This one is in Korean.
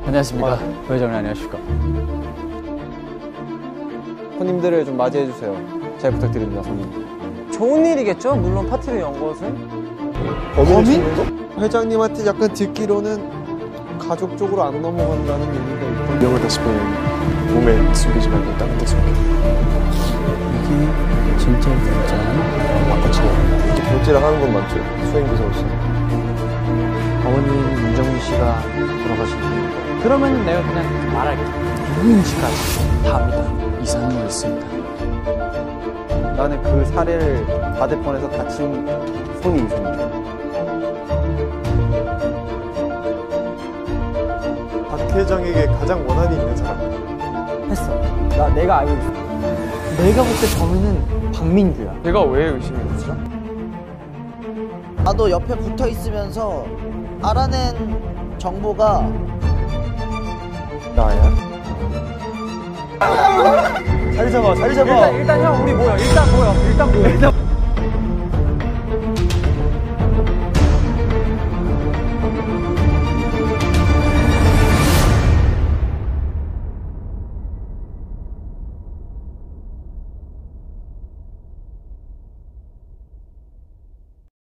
안녕하십니까. 부회장님 안녕하십니까. 손님들을 좀 맞이해주세요. 잘 부탁드립니다, 손님. 좋은 일이겠죠? 물론 파티를 연 것은. 범인? 회장님한테 약간 듣기로는 가족 쪽으로 안 넘어간다는 얘기가 있던데. 명을 다시 보면 몸에 숨기지 말고 다른 데 숨겨. 이게 진짜 바꿔치기. 이렇게 결제를 하는 건 맞죠? 수행비서로서. 어머님 윤정민 씨가 돌아가신 분. 그러면 내가 그냥 말할게. 누구인지까지 다 압니다. 이상한 거 있습니다. 나는 그 사례를 받을 뻔해서 다친 손이 있습니다. 박 회장에게 가장 원한이 있는 사람. 했어. 내가 알고 있어. 내가 볼 때 범인은 박민규야. 내가 왜 의심이 되죠? 나도 옆에 붙어 있으면서 알아낸 정보가 나야? 자리 잡아, 자리 잡아. 일단 형 우리 모여. 일단 모여.